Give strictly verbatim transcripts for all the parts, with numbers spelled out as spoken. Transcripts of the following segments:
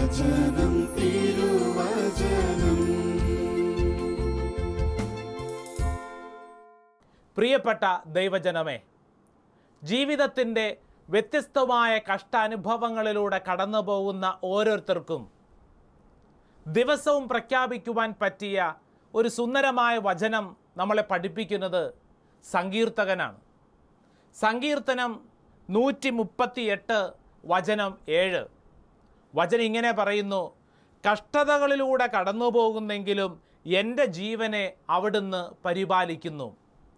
തിരുവചനം തിരുവചനം. പ്രിയപ്പെട്ട ദൈവജനമേ, ജീവിതത്തിൻ്റെ വ്യത്യസ്തമായ കഷ്ടാനുഭവങ്ങളിലൂടെ കടന്നു പോകുന്ന ഓരോരുത്തർക്കും ദിവസവും പ്രഖ്യാപിക്കുവാൻ പറ്റിയ ഒരു സുന്ദരമായ വചനം നമ്മളെ പഠിപ്പിക്കുന്നത് സങ്കീർത്തകനാണ്. സങ്കീർത്തനം നൂറ്റി മുപ്പത്തി എട്ട് വചനം ഏഴ്. വചനം ഇങ്ങനെ പറയുന്നു: കഷ്ടതകളിലൂടെ കടന്നു പോകുന്നെങ്കിലും എൻ്റെ ജീവനെ അവിടുന്ന് പരിപാലിക്കുന്നു.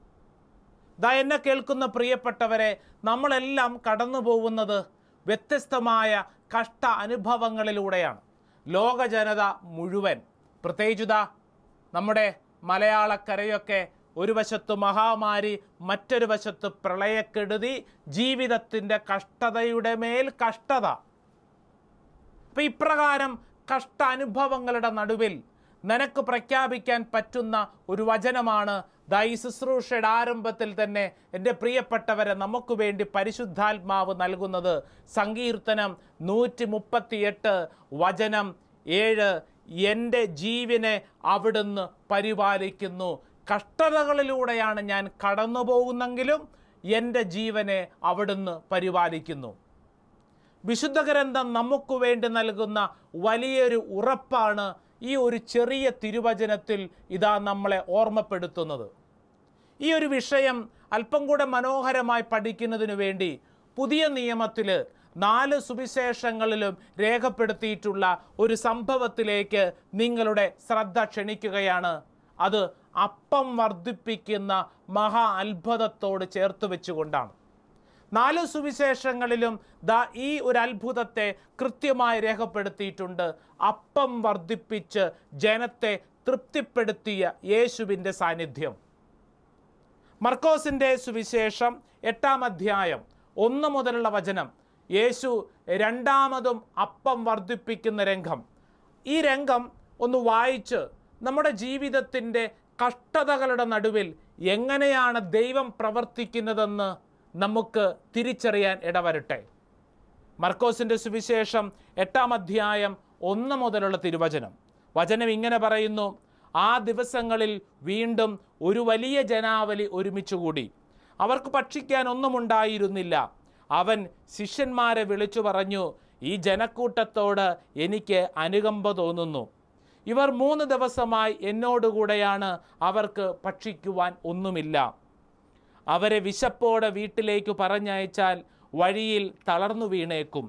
ദാ എന്നെ കേൾക്കുന്ന പ്രിയപ്പെട്ടവരെ, നമ്മളെല്ലാം കടന്നു പോകുന്നത് വ്യത്യസ്തമായ കഷ്ട അനുഭവങ്ങളിലൂടെയാണ്. ലോക ജനത മുഴുവൻ, പ്രത്യേകിച്ചുതാ നമ്മുടെ മലയാളക്കരയൊക്കെ ഒരു വശത്ത് മഹാമാരി, മറ്റൊരു വശത്ത് പ്രളയക്കെടുതി, ജീവിതത്തിൻ്റെ കഷ്ടതയുടെ മേൽ കഷ്ടത. അപ്പം ഇപ്രകാരം കഷ്ട അനുഭവങ്ങളുടെ നടുവിൽ നിനക്ക് പ്രഖ്യാപിക്കാൻ പറ്റുന്ന ഒരു വചനമാണ് ദാ ഈ ശുശ്രൂഷയുടെ ആരംഭത്തിൽ തന്നെ എൻ്റെ പ്രിയപ്പെട്ടവരെ നമുക്ക് വേണ്ടി പരിശുദ്ധാത്മാവ് നൽകുന്നത്. സങ്കീർത്തനം നൂറ്റി മുപ്പത്തിയെട്ട് വചനം ഏഴ്. എൻ്റെ ജീവനെ അവിടുന്ന് പരിപാലിക്കുന്നു. കഷ്ടതകളിലൂടെയാണ് ഞാൻ കടന്നു പോകുന്നെങ്കിലും എൻ്റെ ജീവനെ അവിടുന്ന് പരിപാലിക്കുന്നു. വിശുദ്ധ ഗ്രന്ഥം നമുക്ക് വേണ്ടി നൽകുന്ന വലിയൊരു ഉറപ്പാണ് ഈ ഒരു ചെറിയ തിരുവചനത്തിൽ ഇതാ നമ്മളെ ഓർമ്മപ്പെടുത്തുന്നത്. ഈ ഒരു വിഷയം അല്പം കൂടെ മനോഹരമായി പഠിക്കുന്നതിനു വേണ്ടി പുതിയ നിയമത്തിൽ നാല് സുവിശേഷങ്ങളിലും രേഖപ്പെടുത്തിയിട്ടുള്ള ഒരു സംഭവത്തിലേക്ക് നിങ്ങളുടെ ശ്രദ്ധ ക്ഷണിക്കുകയാണ്. അത് അപ്പം വർദ്ധിപ്പിക്കുന്ന മഹാ അത്ഭുതത്തോട് ചേർത്ത് വെച്ചുകൊണ്ടാണ്. നാല് സുവിശേഷങ്ങളിലും ദാ ഈ ഒരു അത്ഭുതത്തെ കൃത്യമായി രേഖപ്പെടുത്തിയിട്ടുണ്ട്. അപ്പം വർദ്ധിപ്പിച്ച് ജനത്തെ തൃപ്തിപ്പെടുത്തിയ യേശുവിൻ്റെ സാന്നിധ്യം. മർക്കോസിൻ്റെ സുവിശേഷം എട്ടാം അധ്യായം ഒന്ന് മുതലുള്ള വചനം, യേശു രണ്ടാമതും അപ്പം വർദ്ധിപ്പിക്കുന്ന രംഗം. ഈ രംഗം ഒന്ന് വായിച്ച് നമ്മുടെ ജീവിതത്തിൻ്റെ കഷ്ടതകളുടെ നടുവിൽ എങ്ങനെയാണ് ദൈവം പ്രവർത്തിക്കുന്നതെന്ന് നമുക്ക് തിരിച്ചറിയാൻ ഇടവരട്ടെ. മർക്കോസിൻ്റെ സുവിശേഷം എട്ടാം അധ്യായം ഒന്ന് മുതലുള്ള തിരുവചനം. വചനം ഇങ്ങനെ പറയുന്നു: ആ ദിവസങ്ങളിൽ വീണ്ടും ഒരു വലിയ ജനാവലി ഒരുമിച്ചുകൂടി. അവർക്ക് ഭക്ഷിക്കാൻ ഒന്നും ഉണ്ടായിരുന്നില്ല. അവൻ ശിഷ്യന്മാരെ വിളിച്ചു പറഞ്ഞു: ഈ ജനക്കൂട്ടത്തോട് എനിക്ക് അനുകമ്പ തോന്നുന്നു. ഇവർ മൂന്ന് ദിവസമായി എന്നോടുകൂടെയാണ്. അവർക്ക് ഭക്ഷിക്കുവാൻ ഒന്നുമില്ല. അവരെ വിശപ്പോടെ വീട്ടിലേക്ക് പറഞ്ഞയച്ചാൽ വഴിയിൽ തളർന്നു വീണേക്കും.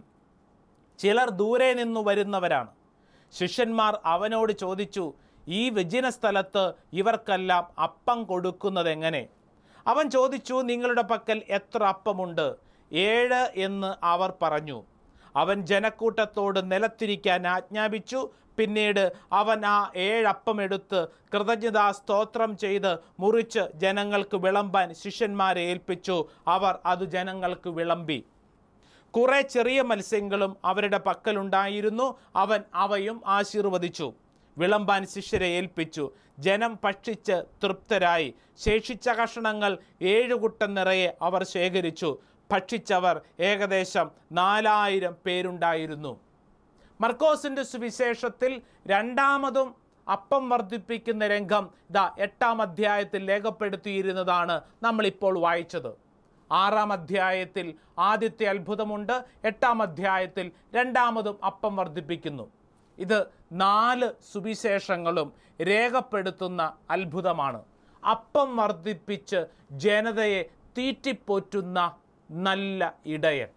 ചിലർ ദൂരെ നിന്നു വരുന്നവരാണ്. ശിഷ്യന്മാർ അവനോട് ചോദിച്ചു: ഈ വിജന സ്ഥലത്ത് ഇവർക്കെല്ലാം അപ്പം കൊടുക്കുന്നതെങ്ങനെ? അവൻ ചോദിച്ചു: നിങ്ങളുടെ പക്കൽ എത്ര അപ്പമുണ്ട്? ഏഴ് എന്ന് അവർ പറഞ്ഞു. അവൻ ജനക്കൂട്ടത്തോട് നിലത്തിരിക്കാൻ ആജ്ഞാപിച്ചു. പിന്നീട് അവൻ ആ ഏഴപ്പം എടുത്ത് കൃതജ്ഞതാ സ്തോത്രം ചെയ്ത് മുറിച്ച് ജനങ്ങൾക്ക് വിളമ്പാൻ ശിഷ്യന്മാരെ ഏൽപ്പിച്ചു. അവർ അത് ജനങ്ങൾക്ക് വിളമ്പി. കുറെ ചെറിയ മത്സ്യങ്ങളും അവരുടെ പക്കലുണ്ടായിരുന്നു. അവൻ അവയും ആശീർവദിച്ചു. വിളമ്പാൻ ശിഷ്യരെ ഏൽപ്പിച്ചു. ജനം ഭക്ഷിച്ച് തൃപ്തരായി. ശേഷിച്ച കഷണങ്ങൾ ഏഴുകുട്ടം നിറയെ അവർ ശേഖരിച്ചു. ഭക്ഷിച്ചവർ ഏകദേശം നാലായിരം പേരുണ്ടായിരുന്നു. മർക്കോസിൻ്റെ സുവിശേഷത്തിൽ രണ്ടാമതും അപ്പം വർദ്ധിപ്പിക്കുന്ന രംഗം ദാ എട്ടാം അധ്യായത്തിൽ രേഖപ്പെടുത്തിയിരുന്നതാണ് നമ്മളിപ്പോൾ വായിച്ചത്. ആറാം അധ്യായത്തിൽ ആദ്യത്തെ അത്ഭുതമുണ്ട്. എട്ടാം അധ്യായത്തിൽ രണ്ടാമതും അപ്പം വർദ്ധിപ്പിക്കുന്നു. ഇത് നാല് സുവിശേഷങ്ങളും രേഖപ്പെടുത്തുന്ന അത്ഭുതമാണ്. അപ്പം വർദ്ധിപ്പിച്ച് ജനതയെ തീറ്റിപ്പോറ്റുന്ന നല്ല ഇടയൻ.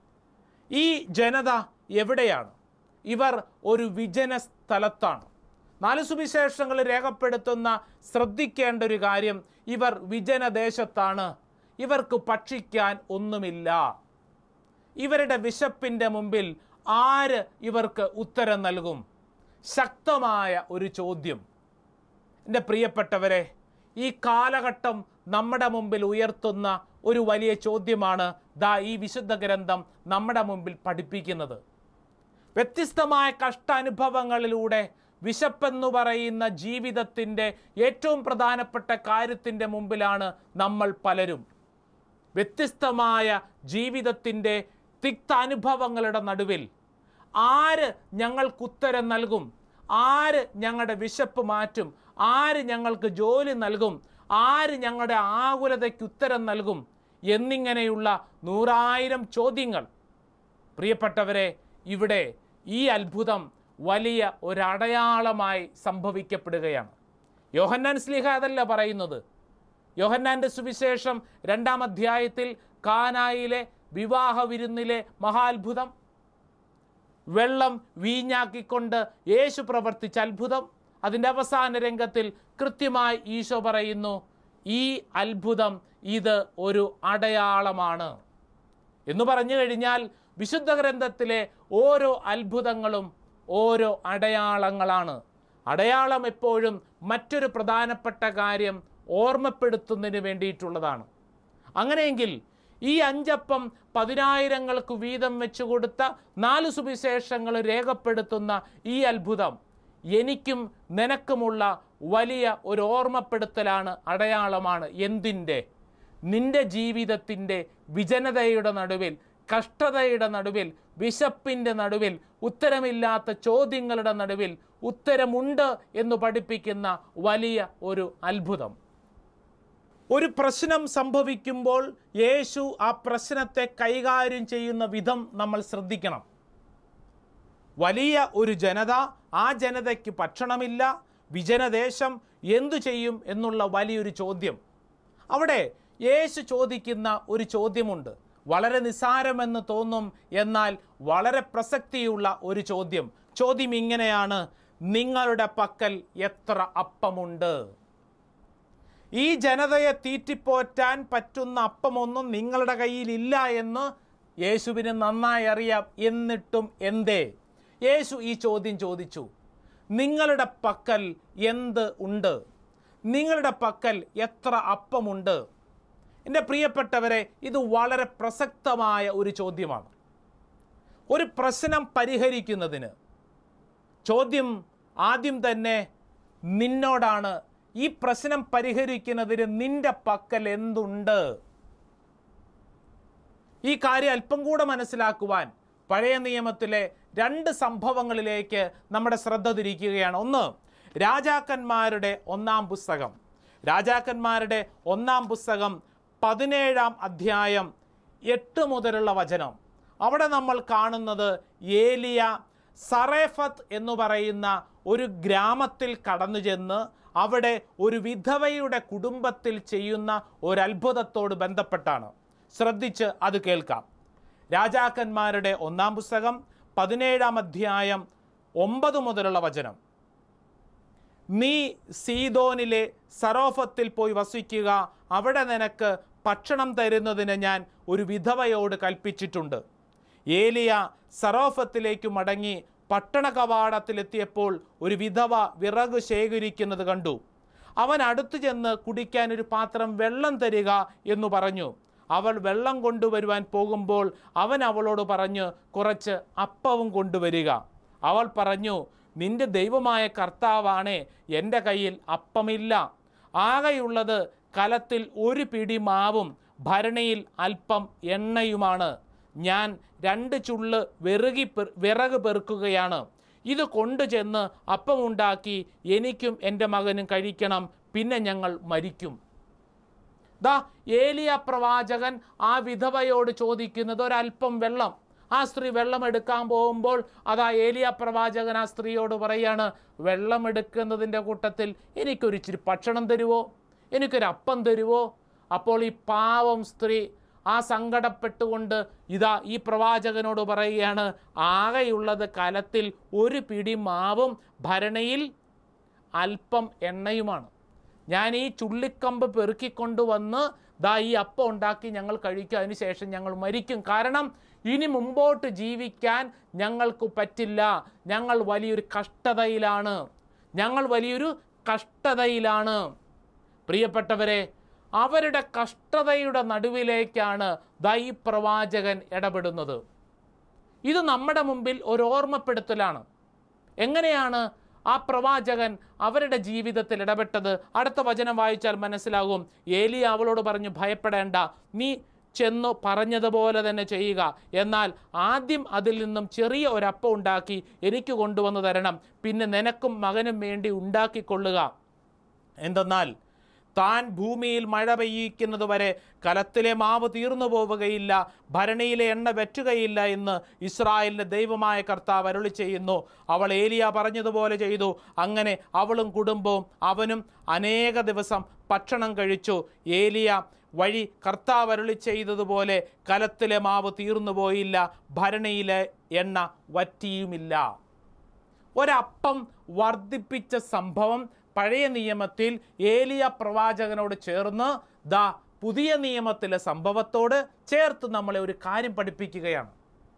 ഈ ജനത എവിടെയാണ്? ഇവർ ഒരു വിജന സ്ഥലത്താണ്. നാല് സുവിശേഷങ്ങൾ രേഖപ്പെടുത്തുന്ന ശ്രദ്ധിക്കേണ്ട ഒരു കാര്യം, ഇവർ വിജനദേശത്താണ്. ഇവർക്ക് ഭക്ഷിക്കാൻ ഒന്നുമില്ല. ഇവരുടെ വിശപ്പിൻ്റെ മുമ്പിൽ ആര് ഇവർക്ക് ഉത്തരം നൽകും? ശക്തമായ ഒരു ചോദ്യം. എൻ്റെ പ്രിയപ്പെട്ടവരെ, ഈ കാലഘട്ടം നമ്മുടെ മുമ്പിൽ ഉയർത്തുന്ന ഒരു വലിയ ചോദ്യമാണ് ദാ ഈ വിശുദ്ധ ഗ്രന്ഥം നമ്മുടെ മുമ്പിൽ പഠിപ്പിക്കുന്നത്. വ്യത്യസ്തമായ കഷ്ടാനുഭവങ്ങളിലൂടെ വിശപ്പെന്നു പറയുന്ന ജീവിതത്തിൻ്റെ ഏറ്റവും പ്രധാനപ്പെട്ട കാര്യത്തിൻ്റെ മുമ്പിലാണ് നമ്മൾ പലരും. വ്യത്യസ്തമായ ജീവിതത്തിൻ്റെ തിക്താനുഭവങ്ങളുടെ നടുവിൽ ആര് ഞങ്ങൾക്ക് ഉത്തരം നൽകും? ആര് ഞങ്ങളുടെ വിശപ്പ് മാറ്റും? ആര് ഞങ്ങൾക്ക് ജോലി നൽകും? ആര് ഞങ്ങളുടെ ആകുലതയ്ക്ക് ഉത്തരം നൽകും? എന്നിങ്ങനെയുള്ള നൂറായിരം ചോദ്യങ്ങൾ. പ്രിയപ്പെട്ടവരെ, ഇവിടെ ഈ അത്ഭുതം വലിയ ഒരടയാളമായി സംഭവിക്കപ്പെടുകയാണ്. യോഹന്നാൻ ശ്ലീഹ അതല്ല പറയുന്നത്. യോഹന്നാൻ്റെ സുവിശേഷം രണ്ടാം അധ്യായത്തിൽ കാനായിലെ വിവാഹ വിരുന്നിലെ മഹാത്ഭുതം, വെള്ളം വീഞ്ഞാക്കിക്കൊണ്ട് യേശു പ്രവർത്തിച്ച അത്ഭുതം, അതിൻ്റെ അവസാന രംഗത്തിൽ കൃത്യമായി ഈശോ പറയുന്നു, ഈ അത്ഭുതം ഇത് ഒരു അടയാളമാണ് എന്ന് പറഞ്ഞു കഴിഞ്ഞാൽ വിശുദ്ധ ഗ്രന്ഥത്തിലെ ഓരോ അത്ഭുതങ്ങളും ഓരോ അടയാളങ്ങളാണ്. അടയാളം എപ്പോഴും മറ്റൊരു പ്രധാനപ്പെട്ട കാര്യം ഓർമ്മപ്പെടുത്തുന്നതിന് വേണ്ടിയിട്ടുള്ളതാണ്. അങ്ങനെയെങ്കിൽ ഈ അഞ്ചപ്പം പതിനായിരങ്ങൾക്ക് വീതം വെച്ചു കൊടുത്ത നാല് സുവിശേഷങ്ങൾ രേഖപ്പെടുത്തുന്ന ഈ അത്ഭുതം എനിക്കും നിനക്കുമുള്ള വലിയ ഒരു ഓർമ്മപ്പെടുത്തലാണ്, അടയാളമാണ്. എന്തിൻ്റെ? നിന്റെ ജീവിതത്തിൻ്റെ വിജനതയുടെ നടുവിൽ, കഷ്ടതയുടെ നടുവിൽ, വിശപ്പിൻ്റെ നടുവിൽ, ഉത്തരമില്ലാത്ത ചോദ്യങ്ങളുടെ നടുവിൽ ഉത്തരമുണ്ട് എന്ന് പഠിപ്പിക്കുന്ന വലിയ ഒരു അത്ഭുതം. ഒരു പ്രശ്നം സംഭവിക്കുമ്പോൾ യേശു ആ പ്രശ്നത്തെ കൈകാര്യം ചെയ്യുന്ന വിധം നമ്മൾ ശ്രദ്ധിക്കണം. വലിയ ഒരു ജനത, ആ ജനതയ്ക്ക് ഭക്ഷണമില്ല, വിജനദേശം, എന്തു ചെയ്യും എന്നുള്ള വലിയൊരു ചോദ്യം. അവിടെ യേശു ചോദിക്കുന്ന ഒരു ചോദ്യമുണ്ട്. വളരെ നിസ്സാരമെന്ന് തോന്നും, എന്നാൽ വളരെ പ്രസക്തിയുള്ള ഒരു ചോദ്യം. ചോദ്യം ഇങ്ങനെയാണ്, നിങ്ങളുടെ പക്കൽ എത്ര അപ്പമുണ്ട്? ഈ ജനതയെ തീറ്റിപ്പോറ്റാൻ പറ്റുന്ന അപ്പമൊന്നും നിങ്ങളുടെ കയ്യിലില്ല എന്ന് യേശുവിന് നന്നായി അറിയാം. എന്നിട്ടും എന്തേ യേശു ഈ ചോദ്യം ചോദിച്ചു? നിങ്ങളുടെ പക്കൽ എന്ത് ഉണ്ട്? നിങ്ങളുടെ പക്കൽ എത്ര അപ്പമുണ്ട്? എൻ്റെ പ്രിയപ്പെട്ടവരെ, ഇത് വളരെ പ്രസക്തമായ ഒരു ചോദ്യമാണ്. ഒരു പ്രശ്നം പരിഹരിക്കുന്നതിന് ചോദ്യം ആദ്യം തന്നെ നിന്നോടാണ്. ഈ പ്രശ്നം പരിഹരിക്കുന്നതിന് നിന്റെ പക്കൽ എന്തുണ്ട്? ഈ കാര്യം അല്പം കൂടെ മനസ്സിലാക്കുവാൻ പഴയ നിയമത്തിലെ രണ്ട് സംഭവങ്ങളിലേക്ക് നമ്മുടെ ശ്രദ്ധ തിരിക്കുകയാണ്. ഒന്ന്, രാജാക്കന്മാരുടെ ഒന്നാം പുസ്തകം. രാജാക്കന്മാരുടെ ഒന്നാം പുസ്തകം പതിനേഴാം അധ്യായം എട്ട് മുതലുള്ള വചനം. അവിടെ നമ്മൾ കാണുന്നത് ഏലിയ സറേഫത്ത് എന്ന് പറയുന്ന ഒരു ഗ്രാമത്തിൽ കടന്നു ചെന്ന് അവിടെ ഒരു വിധവയുടെ കുടുംബത്തിൽ ചെയ്യുന്ന ഒരു അത്ഭുതത്തോട് ബന്ധപ്പെട്ടാണ്. ശ്രദ്ധിച്ച് അത് കേൾക്കാം. രാജാക്കന്മാരുടെ ഒന്നാം പുസ്തകം പതിനേഴാം അധ്യായം ഒമ്പത് മുതലുള്ള വചനം. നീ സീദോനിലെ സറോഫത്തിൽ പോയി വസിക്കുക, അവിടെ നിനക്ക് ഭക്ഷണം തരുന്നതിന് ഞാൻ ഒരു വിധവയോട് കൽപ്പിച്ചിട്ടുണ്ട്. ഏലിയ സറോഫത്തിലേക്ക് മടങ്ങി പട്ടണ കവാടത്തിലെത്തിയപ്പോൾ ഒരു വിധവ വിറക് ശേഖരിക്കുന്നത് കണ്ടു. അവൻ അടുത്തു ചെന്ന് കുടിക്കാൻ ഒരു പാത്രം വെള്ളം തരിക എന്ന് പറഞ്ഞു. അവൾ വെള്ളം കൊണ്ടുവരുവാൻ പോകുമ്പോൾ അവൻ അവളോട് പറഞ്ഞു, കുറച്ച് അപ്പവും കൊണ്ടുവരിക. അവൾ പറഞ്ഞു, നിന്റെ ദൈവമായ കർത്താവാണേ, എൻ്റെ കയ്യിൽ അപ്പമില്ല. ആകെയുള്ളത് കലത്തിൽ ഒരു പിടി മാവും ഭരണിയിൽ അല്പം എണ്ണയുമാണ്. ഞാൻ രണ്ട് ചുള്ള് വിറകി വിറക് പെറുക്കുകയാണ്. ഇത് കൊണ്ടുചെന്ന് അപ്പമുണ്ടാക്കി എനിക്കും എൻ്റെ മകനും കഴിക്കണം, പിന്നെ ഞങ്ങൾ മരിക്കും. ദാ ഏലിയ പ്രവാചകൻ ആ വിധവയോട് ചോദിക്കുന്നത് ഒരല്പം വെള്ളം. ആ സ്ത്രീ വെള്ളം എടുക്കാൻ പോകുമ്പോൾ അതാ ഏലിയ പ്രവാചകൻ ആ സ്ത്രീയോട് പറയാണ്, വെള്ളം എടുക്കുന്നതിൻ്റെ കൂട്ടത്തിൽ എനിക്കൊരിച്ചിരി ഭക്ഷണം തരുവോ, എനിക്കൊരു അപ്പം തരുവോ? അപ്പോൾ ഈ പാവം സ്ത്രീ ആ സങ്കടപ്പെട്ടുകൊണ്ട് ഇതാ ഈ പ്രവാചകനോട് പറയുകയാണ്, ആകെയുള്ളത് കലത്തിൽ ഒരു പിടി മാവും ഭരണിയിൽ അല്പം എണ്ണയുമാണ്. ഞാൻ ഈ ചുള്ളിക്കമ്പ് പെറുക്കിക്കൊണ്ടുവന്ന് ദാ ഈ അപ്പം ഉണ്ടാക്കി ഞങ്ങൾ കഴിക്കും, അതിന് ശേഷം ഞങ്ങൾ മരിക്കും. കാരണം ഇനി മുമ്പോട്ട് ജീവിക്കാൻ ഞങ്ങൾക്ക് പറ്റില്ല. ഞങ്ങൾ വലിയൊരു കഷ്ടതയിലാണ്, ഞങ്ങൾ വലിയൊരു കഷ്ടതയിലാണ്. പ്രിയപ്പെട്ടവരെ, അവരുടെ കഷ്ടതയുടെ നടുവിലേക്കാണ് ദാ ഈ പ്രവാചകൻ ഇടപെടുന്നത്. ഇത് നമ്മുടെ മുമ്പിൽ ഒരു ഓർമ്മപ്പെടുത്തലാണ്. എങ്ങനെയാണ് ആ പ്രവാചകൻ അവരുടെ ജീവിതത്തിൽ ഇടപെട്ടത്? അടുത്ത വചനം വായിച്ചാൽ മനസ്സിലാകും. ഏലിയ അവളോട് പറഞ്ഞു, ഭയപ്പെടേണ്ട, നീ ചെന്നു പറഞ്ഞതുപോലെ തന്നെ ചെയ്യുക. എന്നാൽ ആദ്യം അതിൽ നിന്നും ചെറിയ ഒരപ്പം ഉണ്ടാക്കി എനിക്ക് കൊണ്ടുവന്ന് തരണം. പിന്നെ നിനക്കും മകനും വേണ്ടി ഉണ്ടാക്കിക്കൊള്ളുക. എന്തെന്നാൽ താൻ ഭൂമിയിൽ മഴ പെയ്യിക്കുന്നത് വരെ കലത്തിലെ മാവ് തീർന്നു പോവുകയില്ല, ഭരണിയിലെ എണ്ണ വറ്റുകയില്ല എന്ന് ഇസ്രായേലിൻ്റെ ദൈവമായ കർത്താവ് അരുളി ചെയ്യുന്നു. അവൾ ഏലിയ പറഞ്ഞതുപോലെ ചെയ്തു. അങ്ങനെ അവളും കുടുംബവും അവനും അനേക ദിവസം ഭക്ഷണം കഴിച്ചു. ഏലിയ വഴി കർത്താവ് അരുളി ചെയ്തതുപോലെ കലത്തിലെ മാവ് തീർന്നു പോയില്ല, ഭരണിയിലെ എണ്ണ വറ്റിയുമില്ല. ഒരപ്പം വർദ്ധിപ്പിച്ച സംഭവം പഴയ നിയമത്തിൽ ഏലിയ പ്രവാചകനോട് ചേർന്ന് ദാ പുതിയ നിയമത്തിലെ സംഭവത്തോട് ചേർത്ത് നമ്മളെ ഒരു കാര്യം പഠിപ്പിക്കുകയാണ്.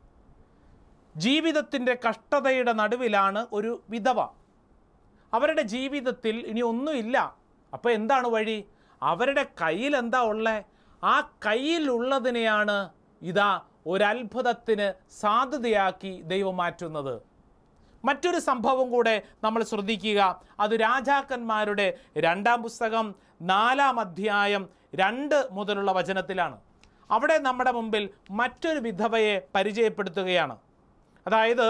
ജീവിതത്തിൻ്റെ കഷ്ടതയുടെ നടുവിലാണ് ഒരു വിധവ. അവരുടെ ജീവിതത്തിൽ ഇനി ഒന്നുമില്ല. അപ്പോൾ എന്താണ് വഴി? അവരുടെ കയ്യിൽ എന്താ ഉള്ളത്? ആ കയ്യിലുള്ളതിനെയാണ് ഇതാ ഒരത്ഭുതത്തിന് സാധ്യതയാക്കി ദൈവം മാറ്റുന്നത്. മറ്റൊരു സംഭവം കൂടെ നമ്മൾ ശ്രദ്ധിക്കുക. അത് രാജാക്കന്മാരുടെ രണ്ടാം പുസ്തകം നാലാം അധ്യായം രണ്ട് മുതലുള്ള വചനത്തിലാണ്. അവിടെ നമ്മുടെ മുമ്പിൽ മറ്റൊരു വിധവയെ പരിചയപ്പെടുത്തുകയാണ്. അതായത്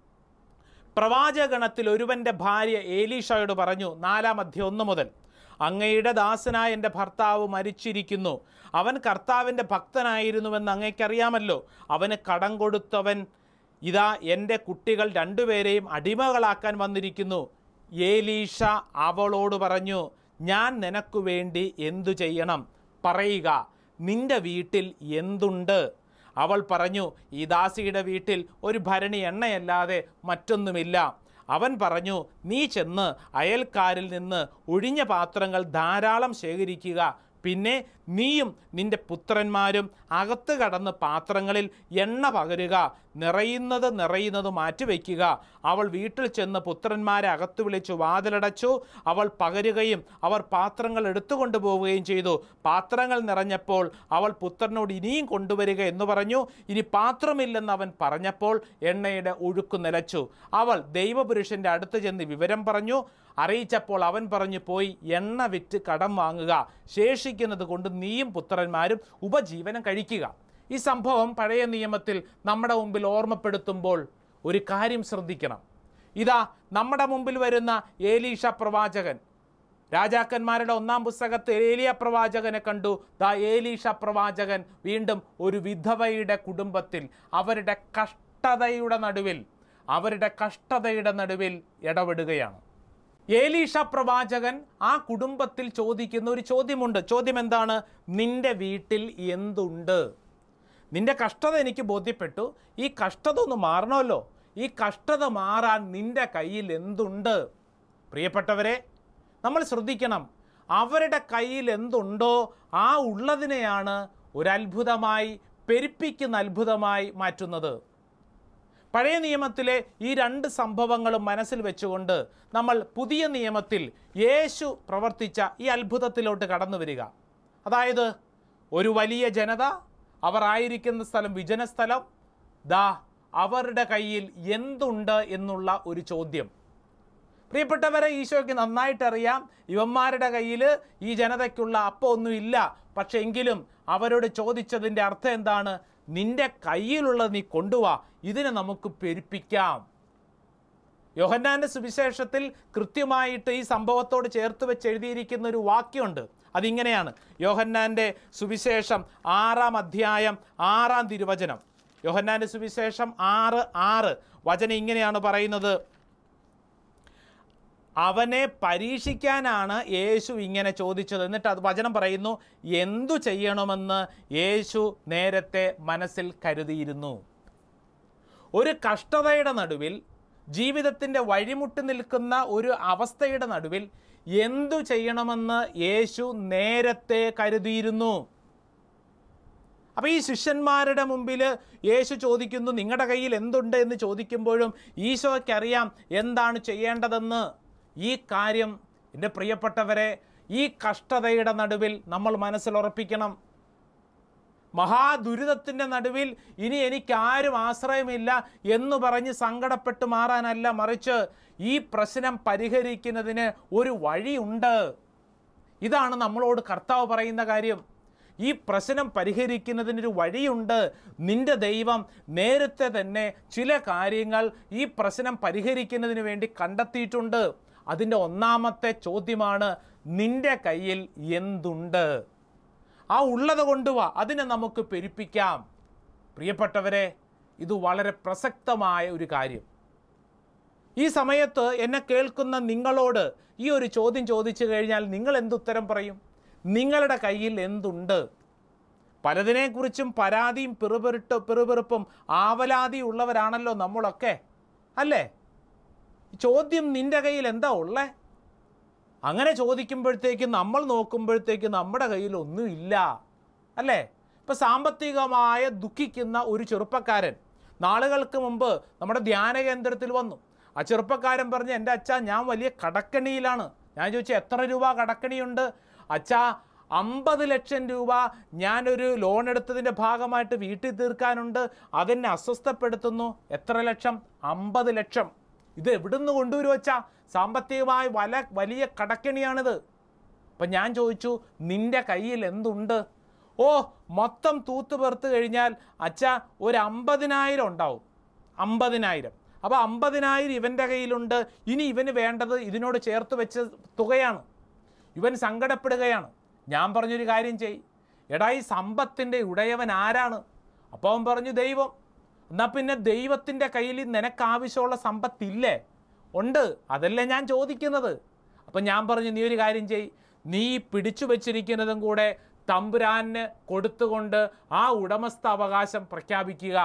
പ്രവാചകഗണത്തിൽ ഒരുവൻ്റെ ഭാര്യ ഏലീഷയോട് പറഞ്ഞു, നാലാം അധ്യായം ഒന്ന് മുതൽ, അങ്ങയുടെ ദാസനായ എൻ്റെ ഭർത്താവ് മരിച്ചിരിക്കുന്നു. അവൻ കർത്താവിൻ്റെ ഭക്തനായിരുന്നുവെന്ന് അങ്ങയ്ക്കറിയാമല്ലോ. അവന് കടം കൊടുത്തവൻ ഇതാ എൻ്റെ കുട്ടികൾ രണ്ടുപേരെയും അടിമകളാക്കാൻ വന്നിരിക്കുന്നു. ഏലീഷ അവളോട് പറഞ്ഞു, ഞാൻ നിനക്ക് വേണ്ടി എന്തു ചെയ്യണം? പറയുക, നിന്റെ വീട്ടിൽ എന്തുണ്ട്? അവൾ പറഞ്ഞു, ഈ ദാസിയുടെ വീട്ടിൽ ഒരു ഭരണി എണ്ണയല്ലാതെ മറ്റൊന്നുമില്ല. അവൻ പറഞ്ഞു, നീ ചെന്ന് അയൽക്കാരിൽ നിന്ന് ഒഴിഞ്ഞ പാത്രങ്ങൾ ധാരാളം ശേഖരിക്കുക. പിന്നെ നീയും നിന്റെ പുത്രന്മാരും അകത്ത് കടന്ന് പാത്രങ്ങളിൽ എണ്ണ പകരുക. നിറയുന്നത് നിറയുന്നത് മാറ്റിവെക്കുക. അവൾ വീട്ടിൽ ചെന്ന് പുത്രന്മാരെ അകത്തു വിളിച്ചു വാതിലടച്ചു. അവൾ പകരുകയും അവർ പാത്രങ്ങൾ എടുത്തുകൊണ്ടു പോവുകയും ചെയ്തു. പാത്രങ്ങൾ നിറഞ്ഞപ്പോൾ അവൾ പുത്രനോട് ഇനിയും കൊണ്ടുവരിക എന്ന് പറഞ്ഞു. ഇനി പാത്രമില്ലെന്ന് അവൻ പറഞ്ഞപ്പോൾ എണ്ണയുടെ ഒഴുക്ക് നിലച്ചു. അവൾ ദൈവപുരുഷൻ്റെ അടുത്ത് ചെന്ന് വിവരം പറഞ്ഞു. അറിയിച്ചപ്പോൾ അവൻ പറഞ്ഞു, പോയി എണ്ണ വിറ്റ് കടം വാങ്ങുക. ശേഷിക്കുന്നത് കൊണ്ട് നീയും പുത്രന്മാരും ഉപജീവനം കഴിക്കുക. ഈ സംഭവം പഴയ നിയമത്തിൽ നമ്മുടെ മുമ്പിൽ ഓർമ്മപ്പെടുത്തുമ്പോൾ ഒരു കാര്യം ശ്രദ്ധിക്കണം. ഇതാ നമ്മുടെ മുമ്പിൽ വരുന്ന ഏലീഷ പ്രവാചകൻ. രാജാക്കന്മാരുടെ ഒന്നാം പുസ്തകത്തിൽ ഏലിയ പ്രവാചകനെ കണ്ടു. ദാ ഏലീഷ പ്രവാചകൻ വീണ്ടും ഒരു വിധവയുടെ കുടുംബത്തിൽ അവരുടെ കഷ്ടതയുടെ നടുവിൽ അവരുടെ കഷ്ടതയുടെ നടുവിൽ ഇടപെടുകയാണ്. ഏലീഷ പ്രവാചകൻ ആ കുടുംബത്തിൽ ചോദിക്കുന്ന ഒരു ചോദ്യമുണ്ട്. ചോദ്യം എന്താണ്? നിന്റെ വീട്ടിൽ എന്തുണ്ട്? നിന്റെ കഷ്ടത എനിക്ക് ബോധ്യപ്പെട്ടു. ഈ കഷ്ടത ഒന്ന് മാറണമല്ലോ. ഈ കഷ്ടത മാറാൻ നിന്റെ കയ്യിൽ എന്തുണ്ട്? പ്രിയപ്പെട്ടവരെ, നമ്മൾ ശ്രദ്ധിക്കണം. അവരുടെ കയ്യിൽ എന്തുണ്ടോ ആ ഉള്ളതിനെയാണ് ഒരത്ഭുതമായി, പെരുപ്പിക്കുന്ന അത്ഭുതമായി മാറ്റുന്നത്. പഴയ നിയമത്തിലെ ഈ രണ്ട് സംഭവങ്ങളും മനസ്സിൽ വെച്ചുകൊണ്ട് നമ്മൾ പുതിയ നിയമത്തിൽ യേശു പ്രവർത്തിച്ച ഈ അത്ഭുതത്തിലോട്ട് കടന്നു വരിക. അതായത് ഒരു വലിയ ജനത, അവർ ആയിരിക്കുന്ന സ്ഥലം വിജനസ്ഥലം, ദാ അവരുടെ കയ്യിൽ എന്തുണ്ട് എന്നുള്ള ഒരു ചോദ്യം. പ്രിയപ്പെട്ടവരെ, ഈശോയ്ക്ക് നന്നായിട്ടറിയാം ഇവന്മാരുടെ കയ്യിൽ ഈ ജനതയ്ക്കുള്ള അപ്പം ഒന്നുമില്ല. പക്ഷെ എങ്കിലും അവരോട് ചോദിച്ചതിൻ്റെ അർത്ഥം എന്താണ്? നിന്റെ കയ്യിലുള്ളത് നീ കൊണ്ടുവാ, ഇതിനെ നമുക്ക് പെരുപ്പിക്കാം. യോഹന്നാൻ്റെ സുവിശേഷത്തിൽ കൃത്യമായിട്ട് ഈ സംഭവത്തോട് ചേർത്ത് വെച്ച് എഴുതിയിരിക്കുന്ന ഒരു വാക്യമുണ്ട്. അതിങ്ങനെയാണ്. യോഹന്നാൻ്റെ സുവിശേഷം ആറാം അധ്യായം ആറാം തിരുവചനം. യോഹന്നാൻ്റെ സുവിശേഷം ആറ് ആറ് വചനം ഇങ്ങനെയാണ് പറയുന്നത്. അവനെ പരീക്ഷിക്കാനാണ് യേശു ഇങ്ങനെ ചോദിച്ചത്. എന്നിട്ട് അത് വചനം പറയുന്നു, എന്തു ചെയ്യണമെന്ന് യേശു നേരത്തെ മനസ്സിൽ കരുതിയിരുന്നു. ഒരു കഷ്ടതയുടെ നടുവിൽ, ജീവിതത്തിൻ്റെ വഴിമുട്ടി നിൽക്കുന്ന ഒരു അവസ്ഥയുടെ നടുവിൽ എന്തു ചെയ്യണമെന്ന് യേശു നേരത്തെ കരുതിയിരുന്നു. അപ്പോൾ ഈ ശിഷ്യന്മാരുടെ മുമ്പിൽ യേശു ചോദിക്കുന്നു, നിങ്ങളുടെ കയ്യിൽ എന്തുണ്ട് എന്ന് ചോദിക്കുമ്പോഴും ഈശോയ്ക്കറിയാം എന്താണ് ചെയ്യേണ്ടതെന്ന്. ഈ കാര്യം എൻ്റെ പ്രിയപ്പെട്ടവരെ, ഈ കഷ്ടതയുടെ നടുവിൽ നമ്മൾ മനസ്സിൽ ഉറപ്പിക്കണം. മഹാദുരിതത്തിൻ്റെ നടുവിൽ ഇനി എനിക്കാരും ആശ്രയമില്ല എന്ന് പറഞ്ഞ് സങ്കടപ്പെട്ട് മാറാനല്ല, മറിച്ച് ഈ പ്രശ്നം പരിഹരിക്കുന്നതിന് ഒരു വഴിയുണ്ട്. ഇതാണ് നമ്മളോട് കർത്താവ് പറയുന്ന കാര്യം. ഈ പ്രശ്നം പരിഹരിക്കുന്നതിനൊരു വഴിയുണ്ട്. നിന്റെ ദൈവം നേരത്തെ തന്നെ ചില കാര്യങ്ങൾ ഈ പ്രശ്നം പരിഹരിക്കുന്നതിന് വേണ്ടി കണ്ടെത്തിയിട്ടുണ്ട്. അതിൻ്റെ ഒന്നാമത്തെ ചോദ്യമാണ്, നിന്റെ കയ്യിൽ എന്തുണ്ട്? ആ ഉള്ളത് കൊണ്ടുവാ, അതിനെ നമുക്ക് പെരുപ്പിക്കാം. പ്രിയപ്പെട്ടവരെ, ഇത് വളരെ പ്രസക്തമായ ഒരു കാര്യം. ഈ സമയത്ത് എന്നെ കേൾക്കുന്ന നിങ്ങളോട് ഈ ഒരു ചോദ്യം ചോദിച്ചു കഴിഞ്ഞാൽ നിങ്ങൾ എന്തുത്തരം പറയും? നിങ്ങളുടെ കയ്യിൽ എന്തുണ്ട്? പലതിനെക്കുറിച്ചും പരാതിയും പിറുപിറുട്ട് പിറുപിറുപ്പും ആവലാതിയും ഉള്ളവരാണല്ലോ നമ്മളൊക്കെ, അല്ലേ? ചോദ്യം നിൻ്റെ കയ്യിൽ എന്താ ഉള്ളേ? അങ്ങനെ ചോദിക്കുമ്പോഴത്തേക്ക് നമ്മൾ നോക്കുമ്പോഴത്തേക്ക് നമ്മുടെ കയ്യിൽ ഒന്നുമില്ല, അല്ലേ? ഇപ്പം സാമ്പത്തികമായ ദുഃഖിക്കുന്ന ഒരു ചെറുപ്പക്കാരൻ നാളുകൾക്ക് മുമ്പ് നമ്മുടെ ധ്യാന കേന്ദ്രത്തിൽ വന്നു. ആ ചെറുപ്പക്കാരൻ പറഞ്ഞ്, എൻ്റെ അച്ഛാ, ഞാൻ വലിയ കടക്കണിയിലാണ്. ഞാൻ ചോദിച്ചു, എത്ര രൂപ കടക്കണിയുണ്ട്? അച്ഛാ, അമ്പത് ലക്ഷം രൂപ ഞാനൊരു ലോൺ എടുത്തതിൻ്റെ ഭാഗമായിട്ട് വീട്ടിൽ തീർക്കാനുണ്ട്, അതെന്നെ അസ്വസ്ഥപ്പെടുത്തുന്നു. എത്ര ലക്ഷം? അമ്പത് ലക്ഷം. ഇത് എവിടുന്ന് കൊണ്ടുവരും അച്ഛാ? സാമ്പത്തികമായി വല വലിയ കടക്കണിയാണിത്. അപ്പം ഞാൻ ചോദിച്ചു, നിൻ്റെ കയ്യിൽ എന്തുണ്ട്? ഓ, മൊത്തം തൂത്ത് പെറുത്ത് കഴിഞ്ഞാൽ അച്ഛാ ഒരു അമ്പതിനായിരം ഉണ്ടാവും. അമ്പതിനായിരം. അപ്പോൾ അമ്പതിനായിരം ഇവൻ്റെ കയ്യിലുണ്ട്. ഇനി ഇവന് വേണ്ടത് ഇതിനോട് ചേർത്ത് വെച്ച തുകയാണ്. ഇവൻ സങ്കടപ്പെടുകയാണ്. ഞാൻ പറഞ്ഞൊരു കാര്യം ചെയ്, എടാ, ഈ സമ്പത്തിൻ്റെ ഉടയവൻ ആരാണ്? അപ്പോൾ അവൻ പറഞ്ഞു, ദൈവം. എന്നാൽ പിന്നെ ദൈവത്തിൻ്റെ കയ്യിൽ നിനക്കാവശ്യമുള്ള സമ്പത്തില്ലേ? ഉണ്ട്. അതല്ലേ ഞാൻ ചോദിക്കുന്നത്. അപ്പം ഞാൻ പറഞ്ഞു, നീ ഒരു കാര്യം ചെയ്, നീ പിടിച്ചു വച്ചിരിക്കുന്നതും കൂടെ തമ്പുരാന് കൊടുത്തുകൊണ്ട് ആ ഉടമസ്ഥ അവകാശം പ്രഖ്യാപിക്കുക.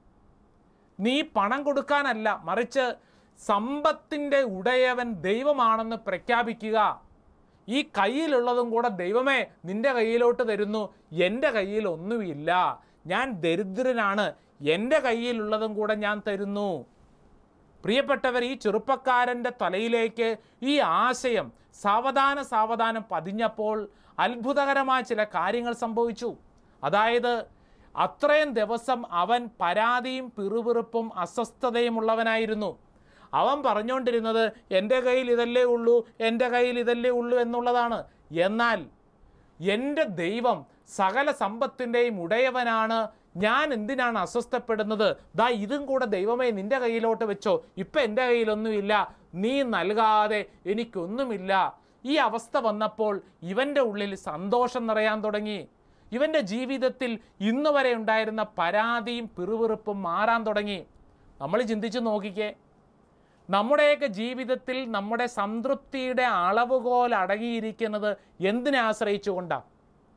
നീ പണം കൊടുക്കാനല്ല, മറിച്ച് സമ്പത്തിൻ്റെ ഉടയവൻ ദൈവമാണെന്ന് പ്രഖ്യാപിക്കുക. ഈ കയ്യിലുള്ളതും കൂടെ ദൈവമേ നിൻ്റെ കയ്യിലോട്ട് തരുന്നു. എൻ്റെ കയ്യിൽ ഒന്നുമില്ല, ഞാൻ ദരിദ്രനാണ്, എൻ്റെ കയ്യിലുള്ളതും കൂടെ ഞാൻ തരുന്നു. പ്രിയപ്പെട്ടവർ, ഈ ചെറുപ്പക്കാരൻ്റെ തലയിലേക്ക് ഈ ആശയം സാവധാനം സാവധാനം പതിഞ്ഞപ്പോൾ അത്ഭുതകരമായ ചില കാര്യങ്ങൾ സംഭവിച്ചു. അതായത്, അത്രയും ദിവസം അവൻ പരാതിയും പിറുപിറുപ്പും അസ്വസ്ഥതയും ഉള്ളവനായിരുന്നു. അവൻ പറഞ്ഞുകൊണ്ടിരുന്നത് എൻ്റെ കയ്യിൽ ഇതല്ലേ ഉള്ളൂ, എൻ്റെ കയ്യിൽ ഇതല്ലേ ഉള്ളൂ എന്നുള്ളതാണ്. എന്നാൽ എൻ്റെ ദൈവം സകല സമ്പത്തിൻ്റെയും ഉടയവനാണ്, ഞാൻ എന്തിനാണ് അസ്വസ്ഥപ്പെടുന്നത്? ദാ ഇതും കൂടെ ദൈവമേ നിൻ്റെ കയ്യിലോട്ട് വെച്ചോ, ഇപ്പം എൻ്റെ കയ്യിലൊന്നുമില്ല, നീ നൽകാതെ എനിക്കൊന്നുമില്ല. ഈ അവസ്ഥ വന്നപ്പോൾ ഇവൻ്റെ ഉള്ളിൽ സന്തോഷം നിറയാൻ തുടങ്ങി. ഇവൻ്റെ ജീവിതത്തിൽ ഇന്ന് വരെ ഉണ്ടായിരുന്ന പരാതിയും പിറുപിറുപ്പും മാറാൻ തുടങ്ങി. നമ്മൾ ചിന്തിച്ച് നോക്കിക്കേ, നമ്മുടെയൊക്കെ ജീവിതത്തിൽ നമ്മുടെ സംതൃപ്തിയുടെ അളവുകോൽ അടങ്ങിയിരിക്കുന്നത് എന്തിനെ ആശ്രയിച്ചുകൊണ്ടാണ്?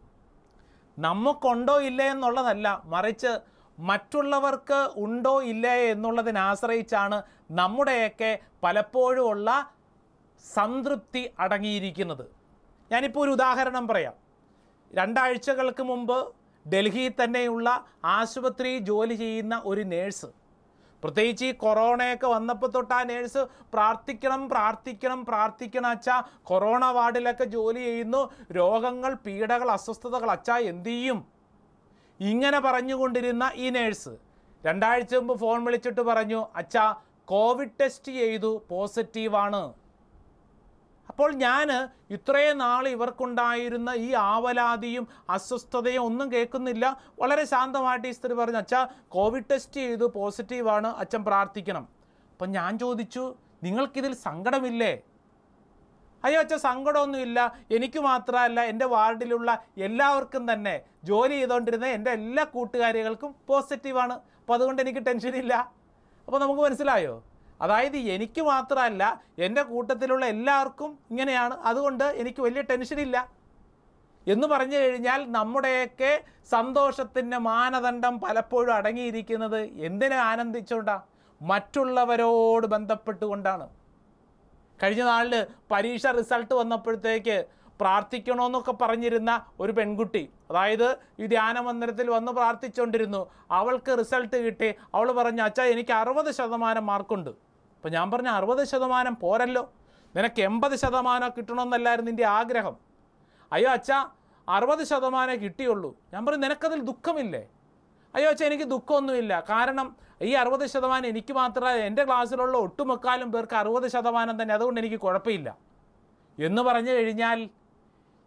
നമുക്കുണ്ടോ ഇല്ലേ എന്നുള്ളതല്ല, മറിച്ച് മറ്റുള്ളവർക്ക് ഉണ്ടോ ഇല്ലേ എന്നുള്ളതിനെ ആശ്രയിച്ചാണ് നമ്മുടെയൊക്കെ പലപ്പോഴും ഉള്ള സംതൃപ്തി അടങ്ങിയിരിക്കുന്നത്. ഞാനിപ്പോൾ ഒരു ഉദാഹരണം പറയാം. രണ്ടാഴ്ചകൾക്ക് മുമ്പ് ഡൽഹിയിൽ തന്നെയുള്ള ആശുപത്രിയിൽ ജോലി ചെയ്യുന്ന ഒരു നേഴ്സ്, പ്രത്യേകിച്ച് ഈ കൊറോണയൊക്കെ വന്നപ്പോൾ തൊട്ട് ആ നേഴ്സ് പ്രാർത്ഥിക്കണം പ്രാർത്ഥിക്കണം പ്രാർത്ഥിക്കണം അച്ഛാ, കൊറോണ വാർഡിലൊക്കെ ജോലി ചെയ്യുന്നു, രോഗങ്ങൾ, പീഡകൾ, അസ്വസ്ഥതകൾ, അച്ഛാ എന്തു ചെയ്യും? ഇങ്ങനെ പറഞ്ഞുകൊണ്ടിരുന്ന ഈ നേഴ്സ് രണ്ടാഴ്ച മുമ്പ് ഫോൺ വിളിച്ചിട്ട് പറഞ്ഞു, അച്ഛാ കോവിഡ് ടെസ്റ്റ് ചെയ്തു, പോസിറ്റീവാണ്. അപ്പോൾ ഞാൻ ഇത്രയും നാൾ ഇവർക്കുണ്ടായിരുന്ന ഈ ആവലാതിയും അസ്വസ്ഥതയും ഒന്നും കേൾക്കുന്നില്ല. വളരെ ശാന്തമായിട്ട് ഈ സ്ത്രീ പറഞ്ഞു, അച്ഛാ കോവിഡ് ടെസ്റ്റ് ചെയ്തു, പോസിറ്റീവാണ്, അച്ഛൻ പ്രാർത്ഥിക്കണം. അപ്പം ഞാൻ ചോദിച്ചു, നിങ്ങൾക്കിതിൽ സങ്കടമില്ലേ? അയ്യോ അച്ഛാ, സങ്കടമൊന്നുമില്ല, എനിക്ക് മാത്രമല്ല എൻ്റെ വാർഡിലുള്ള എല്ലാവർക്കും തന്നെ, ജോലി ചെയ്തുകൊണ്ടിരുന്ന എൻ്റെ എല്ലാ കൂട്ടുകാരികൾക്കും പോസിറ്റീവാണ്, അപ്പോൾ അതുകൊണ്ട് എനിക്ക് ടെൻഷനില്ല. അപ്പോൾ നമുക്ക് മനസ്സിലായോ? അതായത് എനിക്ക് മാത്രമല്ല, എൻ്റെ കൂട്ടത്തിലുള്ള എല്ലാവർക്കും ഇങ്ങനെയാണ്, അതുകൊണ്ട് എനിക്ക് വലിയ ടെൻഷനില്ല എന്ന് പറഞ്ഞു കഴിഞ്ഞാൽ നമ്മുടെയൊക്കെ സന്തോഷത്തിൻ്റെ മാനദണ്ഡം പലപ്പോഴും അടങ്ങിയിരിക്കുന്നത് എന്തിനെ ആനന്ദിച്ചുകൊണ്ടാണ്? മറ്റുള്ളവരോട് ബന്ധപ്പെട്ടുകൊണ്ടാണ്. കഴിഞ്ഞ നാളിൽ പരീക്ഷ റിസൾട്ട് വന്നപ്പോഴത്തേക്ക് പ്രാർത്ഥിക്കണമെന്നൊക്കെ പറഞ്ഞിരുന്ന ഒരു പെൺകുട്ടി, അതായത് ഈ ധ്യാന മന്ദിരത്തിൽ വന്ന് പ്രാർത്ഥിച്ചുകൊണ്ടിരുന്നു. അവൾക്ക് റിസൾട്ട് കിട്ടി. അവൾ പറഞ്ഞു, അച്ഛാ എനിക്ക് അറുപത് ശതമാനം മാർക്കുണ്ട്. അപ്പം ഞാൻ പറഞ്ഞു, അറുപത് ശതമാനം പോരല്ലോ, നിനക്ക് എൺപത് ശതമാനം കിട്ടണമെന്നല്ലായിരുന്നു നിൻ്റെ ആഗ്രഹം. അയ്യോ അച്ഛാ, അറുപത് ശതമാനം കിട്ടിയുള്ളൂ. ഞാൻ പറഞ്ഞു, നിനക്കതിൽ ദുഃഖമില്ലേ? അയ്യോ അച്ഛാ, എനിക്ക് ദുഃഖമൊന്നുമില്ല, കാരണം ഈ അറുപത് ശതമാനം എനിക്ക് മാത്രമല്ല, എൻ്റെ ക്ലാസ്സിലുള്ള ഒട്ടുമുക്കാലും പേർക്ക് അറുപത് ശതമാനം തന്നെ, അതുകൊണ്ട് എനിക്ക് കുഴപ്പമില്ല എന്ന് പറഞ്ഞു കഴിഞ്ഞാൽ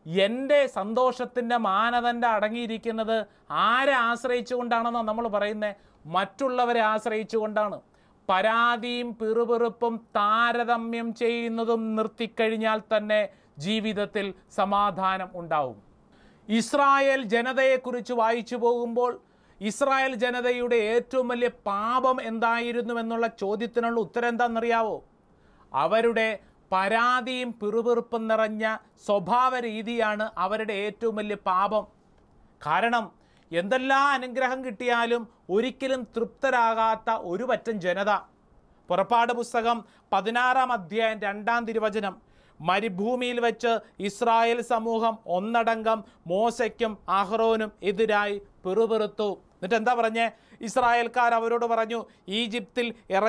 എൻ്റെ സന്തോഷത്തിൻ്റെ മാനദണ്ഡം അടങ്ങിയിരിക്കുന്നത് ആരെ ആശ്രയിച്ചുകൊണ്ടാണെന്നാണ് നമ്മൾ പറയുന്നത്? മറ്റുള്ളവരെ ആശ്രയിച്ചുകൊണ്ടാണ്. പരാതിയും പിറുപിറുപ്പും താരതമ്യം ചെയ്യുന്നതും നിർത്തിക്കഴിഞ്ഞാൽ തന്നെ ജീവിതത്തിൽ സമാധാനം ഉണ്ടാവും. ഇസ്രായേൽ ജനതയെക്കുറിച്ച് വായിച്ചു പോകുമ്പോൾ ഇസ്രായേൽ ജനതയുടെ ഏറ്റവും വലിയ പാപം എന്തായിരുന്നു എന്നുള്ള ചോദ്യത്തിനുള്ള ഉത്തരം എന്താണെന്നറിയാവോ? അവരുടെ പരാതിയും പിറുപിറുപ്പും നിറഞ്ഞ സ്വഭാവ രീതിയാണ് അവരുടെ ഏറ്റവും വലിയ പാപം. കാരണം എന്തെല്ലാം അനുഗ്രഹം കിട്ടിയാലും ഒരിക്കലും തൃപ്തരാകാത്ത ഒരു പറ്റം ജനത. പുറപ്പാട് പുസ്തകം പതിനാറാം അധ്യായം രണ്ടാം തിരുവചനം, മരുഭൂമിയിൽ വെച്ച് ഇസ്രായേൽ സമൂഹം ഒന്നടങ്കം മോശയ്ക്കും അഹ്റോനും എതിരായി പിറുപിറുത്തു. എന്നിട്ട് എന്താ പറഞ്ഞേ? ഇസ്രായേൽക്കാർ അവരോട് പറഞ്ഞു, ഈജിപ്തിൽ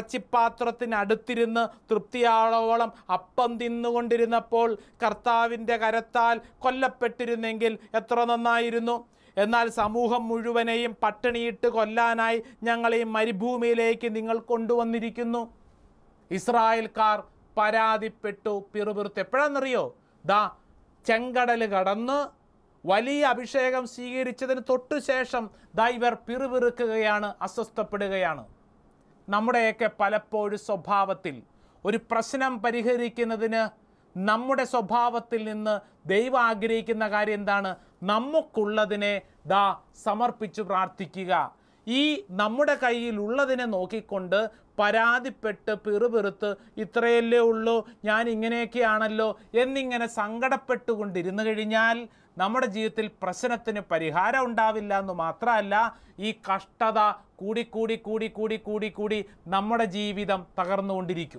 ഇറച്ചിപ്പാത്രത്തിനടുത്തിരുന്ന് തൃപ്തിയാളോളം അപ്പം തിന്നുകൊണ്ടിരുന്നപ്പോൾ കർത്താവിൻ്റെ കരത്താൽ കൊല്ലപ്പെട്ടിരുന്നെങ്കിൽ എത്ര നന്നായിരുന്നു. എന്നാൽ സമൂഹം മുഴുവനെയും പട്ടിണിയിട്ട് കൊല്ലാനായി ഞങ്ങൾ ഈ മരുഭൂമിയിലേക്ക് നിങ്ങൾ കൊണ്ടുവന്നിരിക്കുന്നു. ഇസ്രായേൽക്കാർ പരാതിപ്പെട്ടു, പിറുപിറുത്ത്. എപ്പോഴാണെന്നറിയോ? ദാ ചെങ്കടൽ കടന്ന് വലിയ അഭിഷേകം സ്വീകരിച്ചതിന് തൊട്ടു ശേഷം ദാ ഇവർ പിറുപിറുക്കുകയാണ്, അസ്വസ്ഥപ്പെടുകയാണ്. നമ്മുടെയൊക്കെ പലപ്പോഴും സ്വഭാവത്തിൽ ഒരു പ്രശ്നം പരിഹരിക്കുന്നതിന് നമ്മുടെ സ്വഭാവത്തിൽ നിന്ന് ദൈവം ആഗ്രഹിക്കുന്ന കാര്യം എന്താണ്? നമുക്കുള്ളതിനെ ദാ സമർപ്പിച്ചു പ്രാർത്ഥിക്കുക. ഈ നമ്മുടെ കയ്യിലുള്ളതിനെ നോക്കിക്കൊണ്ട് പരാതിപ്പെട്ട് പിറുപിറുത്ത് ഇത്രയല്ലേ ഉള്ളൂ, ഞാൻ ഇങ്ങനെയൊക്കെയാണല്ലോ എന്നിങ്ങനെ സങ്കടപ്പെട്ടുകൊണ്ടിരുന്നു കഴിഞ്ഞാൽ നമ്മുടെ ജീവിതത്തിൽ പ്രശ്നത്തിന് പരിഹാരം ഉണ്ടാവില്ല എന്ന് മാത്രമല്ല, ഈ കഷ്ടത കൂടിക്കൂടി കൂടി കൂടി കൂടി കൂടി നമ്മുടെ ജീവിതം തകർന്നുകൊണ്ടിരിക്കും.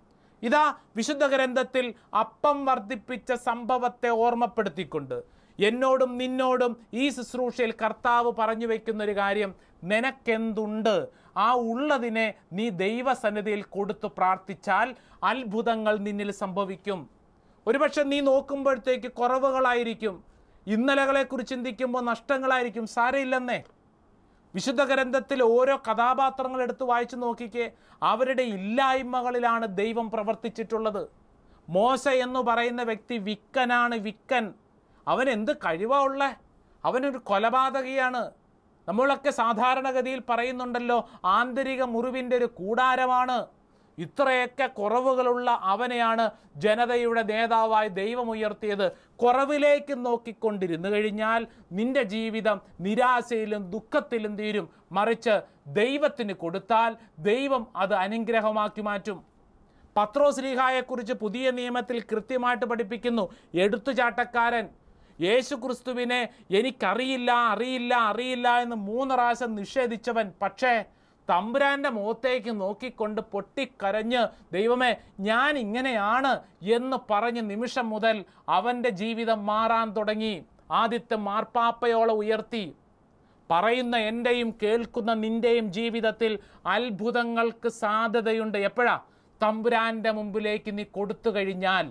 ഇതാ വിശുദ്ധ ഗ്രന്ഥത്തിൽ അപ്പം വർദ്ധിപ്പിച്ച സംഭവത്തെ ഓർമ്മപ്പെടുത്തിക്കൊണ്ട് എന്നോടും നിന്നോടും ഈ ശുശ്രൂഷയിൽ കർത്താവ് പറഞ്ഞു വയ്ക്കുന്നൊരു കാര്യം, നിനക്കെന്തുണ്ട് ആ ഉള്ളതിനെ നീ ദൈവസന്നിധിയിൽ കൊടുത്തു പ്രാർത്ഥിച്ചാൽ അത്ഭുതങ്ങൾ നിന്നിൽ സംഭവിക്കും. ഒരുപക്ഷെ നീ നോക്കുമ്പോഴത്തേക്ക് കുറവുകളായിരിക്കും, ഇന്നലകളെക്കുറിച്ച് ചിന്തിക്കുമ്പോൾ നഷ്ടങ്ങളായിരിക്കും. സാരമില്ലെന്നേ. വിശുദ്ധ ഗ്രന്ഥത്തിൽ ഓരോ കഥാപാത്രങ്ങൾ എടുത്ത് വായിച്ചു നോക്കിക്കേ, അവരുടെ ഇല്ലായ്മകളിലാണ് ദൈവം പ്രവർത്തിച്ചിട്ടുള്ളത്. മോശ എന്ന് പറയുന്ന വ്യക്തി വിക്കനാണ്, വിക്കൻ. അവൻ എന്ത് കഴിവാ ഉള്ളേ? അവനൊരു കൊലപാതകിയാണ്. നമ്മളൊക്കെ സാധാരണഗതിയിൽ പറയുന്നുണ്ടല്ലോ, ആന്തരിക മുറിവിൻ്റെ ഒരു കൂടാരമാണ്. ഇത്രയൊക്കെ കുറവുകളുള്ള അവനെയാണ് ജനതയുടെ നേതാവായി ദൈവം ഉയർത്തിയത്. കുറവിലേക്ക് നോക്കിക്കൊണ്ടിരുന്നു കഴിഞ്ഞാൽ നിന്റെ ജീവിതം നിരാശയിലും ദുഃഖത്തിലും തീരും. മറിച്ച് ദൈവത്തിന് കൊടുത്താൽ ദൈവം അത് അനുഗ്രഹമാക്കി മാറ്റും. പത്രോസ് ശ്ലീഹായെക്കുറിച്ച് പുതിയ നിയമത്തിൽ കൃത്യമായിട്ട് പഠിപ്പിക്കുന്നു. എടുത്തുചാട്ടക്കാരൻ യേശു ക്രിസ്തുവിനെ എനിക്കറിയില്ല അറിയില്ല അറിയില്ല എന്ന് മൂന്ന് പ്രാവശ്യം നിഷേധിച്ചവൻ, പക്ഷേ തമ്പുരാൻ്റെ മുഖത്തേക്ക് നോക്കിക്കൊണ്ട് പൊട്ടിക്കരഞ്ഞ് ദൈവമേ ഞാൻ ഇങ്ങനെയാണ് എന്ന് പറഞ്ഞ നിമിഷം മുതൽ അവൻ്റെ ജീവിതം മാറാൻ തുടങ്ങി. ആദ്യത്തെ മാർപ്പാപ്പയോളം ഉയർത്തി. പറയുന്ന എൻ്റെയും കേൾക്കുന്ന നിൻ്റെയും ജീവിതത്തിൽ അത്ഭുതങ്ങൾക്ക് സാധ്യതയുണ്ട്. എപ്പോഴാ? തമ്പുരാൻ്റെ മുമ്പിലേക്ക് നീ കൊടുത്തു കഴിഞ്ഞാൽ,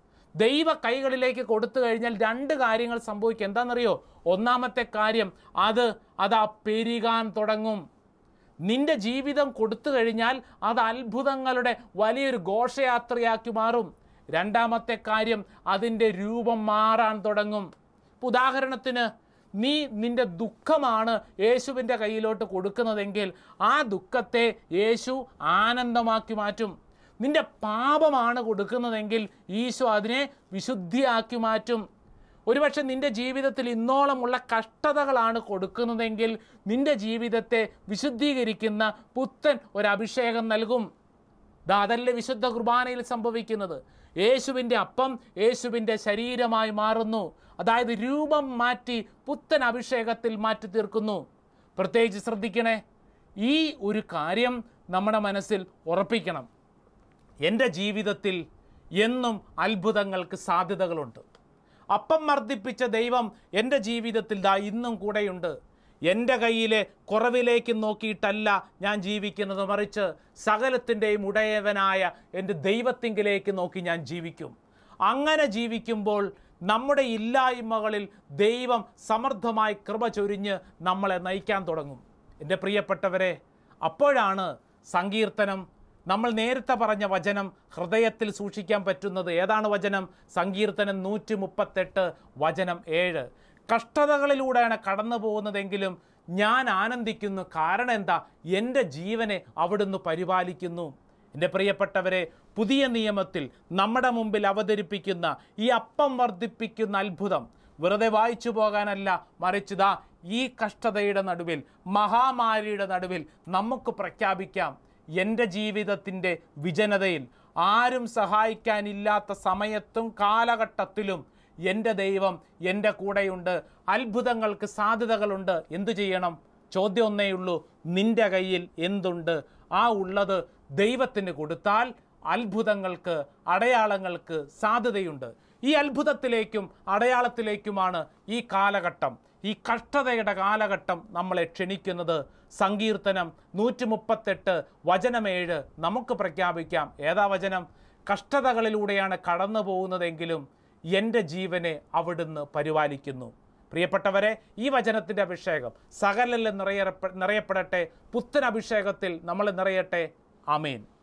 ദൈവ കൈകളിലേക്ക് കൊടുത്തു കഴിഞ്ഞാൽ രണ്ട് കാര്യങ്ങൾ സംഭവിക്കും. എന്താണെന്നറിയോ? ഒന്നാമത്തെ കാര്യം, അത് അതാ പെരുകാൻ തുടങ്ങും. നിന്റെ ജീവിതം കൊടുത്തു കഴിഞ്ഞാൽ അത് അത്ഭുതങ്ങളുടെ വലിയൊരു ഘോഷയാത്രയാക്കി മാറും. രണ്ടാമത്തെ കാര്യം, അതിൻ്റെ രൂപം മാറാൻ തുടങ്ങും. ഉദാഹരണത്തിന്, നീ നിന്റെ ദുഃഖമാണ് യേശുവിൻ്റെ കയ്യിലോട്ട് കൊടുക്കുന്നതെങ്കിൽ ആ ദുഃഖത്തെ യേശു ആനന്ദമാക്കി മാറ്റും. നിന്റെ പാപമാണ് കൊടുക്കുന്നതെങ്കിൽ ഈശോ അതിനെ വിശുദ്ധിയാക്കി മാറ്റും. ഒരുപക്ഷെ നിന്റെ ജീവിതത്തിൽ ഇന്നോളമുള്ള കഷ്ടതകളാണ് കൊടുക്കുന്നതെങ്കിൽ നിന്റെ ജീവിതത്തെ വിശുദ്ധീകരിക്കുന്ന പുത്തൻ ഒരഭിഷേകം നൽകും. അതല്ലേ വിശുദ്ധ കുർബാനയിൽ സംഭവിക്കുന്നത്. യേശുവിൻ്റെ അപ്പം യേശുവിൻ്റെ ശരീരമായി മാറുന്നു. അതായത് രൂപം മാറ്റി പുത്തൻ അഭിഷേകത്തിൽ മാറ്റി തീർക്കുന്നു. പ്രത്യേകിച്ച് ശ്രദ്ധിക്കണേ, ഈ ഒരു കാര്യം നമ്മുടെ മനസ്സിൽ ഉറപ്പിക്കണം. എൻ്റെ ജീവിതത്തിൽ എന്നും അത്ഭുതങ്ങൾക്ക് സാധ്യതകളുണ്ട്. അപ്പം വർദ്ധിപ്പിച്ച ദൈവം എൻ്റെ ജീവിതത്തിൽ ദാ ഇന്നും കൂടെയുണ്ട്. എൻ്റെ കയ്യിലെ കുറവിലേക്ക് നോക്കിയിട്ടല്ല ഞാൻ ജീവിക്കുന്നത്, മറിച്ച് സകലത്തിൻ്റെയും ഉടയവനായ എൻ്റെ ദൈവത്തിങ്കിലേക്ക് നോക്കി ഞാൻ ജീവിക്കും. അങ്ങനെ ജീവിക്കുമ്പോൾ നമ്മുടെ ഇല്ലായ്മകളിൽ ദൈവം സമൃദ്ധമായി കൃപ ചൊരിഞ്ഞ് നമ്മളെ നയിക്കാൻ തുടങ്ങും. എൻ്റെ പ്രിയപ്പെട്ടവരെ, അപ്പോഴാണ് സങ്കീർത്തനം നമ്മൾ നേരത്തെ പറഞ്ഞ വചനം ഹൃദയത്തിൽ സൂക്ഷിക്കാൻ പറ്റുന്നത് ഏതാണ് വചനം? സങ്കീർത്തനം നൂറ്റി മുപ്പത്തെട്ട് വചനം ഏഴ്. കഷ്ടതകളിലൂടെയാണ് കടന്നു പോകുന്നതെങ്കിലും ഞാൻ ആനന്ദിക്കുന്നു. കാരണം എന്താ? എൻ്റെ ജീവനെ അവിടുന്ന് പരിപാലിക്കുന്നു. എൻ്റെ പ്രിയപ്പെട്ടവരെ, പുതിയ നിയമത്തിൽ നമ്മുടെ മുമ്പിൽ അവതരിപ്പിക്കുന്ന ഈ അപ്പം വർദ്ധിപ്പിക്കുന്ന അത്ഭുതം വെറുതെ വായിച്ചു പോകാനല്ല, മറിച്ചുതാ ഈ കഷ്ടതയുടെ നടുവിൽ, മഹാമാരിയുടെ നടുവിൽ നമുക്ക് പ്രഖ്യാപിക്കാം, എൻ്റെ ജീവിതത്തിൻ്റെ വിജനതയിൽ, ആരും സഹായിക്കാനില്ലാത്ത സമയത്തും കാലഘട്ടത്തിലും എൻ്റെ ദൈവം എൻ്റെ കൂടെയുണ്ട്. അത്ഭുതങ്ങൾക്ക് സാധ്യതകളുണ്ട്. എന്തു ചെയ്യണം? ചോദ്യം ഒന്നേ ഉള്ളൂ, നിൻ്റെ കയ്യിൽ എന്തുണ്ട്? ആ ഉള്ളത് ദൈവത്തിന് കൊടുത്താൽ അത്ഭുതങ്ങൾക്ക്, അടയാളങ്ങൾക്ക് സാധ്യതയുണ്ട്. ഈ അത്ഭുതത്തിലേക്കും അടയാളത്തിലേക്കുമാണ് ഈ കാലഘട്ടം, ഈ കഷ്ടതയുടെ കാലഘട്ടം നമ്മളെ ക്ഷണിക്കുന്നത്. സങ്കീർത്തനം നൂറ്റി മുപ്പത്തെട്ട് വചനമേഴ് നമുക്ക് പ്രഖ്യാപിക്കാം. ഏതാ വചനം? കഷ്ടതകളിലൂടെയാണ് കടന്നു പോകുന്നതെങ്കിലും എൻ്റെ ജീവനെ അവിടുന്ന് പരിപാലിക്കുന്നു. പ്രിയപ്പെട്ടവരെ, ഈ വചനത്തിൻ്റെ അഭിഷേകം സകലരിലും നിറയെ നിറയപ്പെടട്ടെ. പുത്തൻ അഭിഷേകത്തിൽ നമ്മൾ നിറയട്ടെ. ആമേൻ.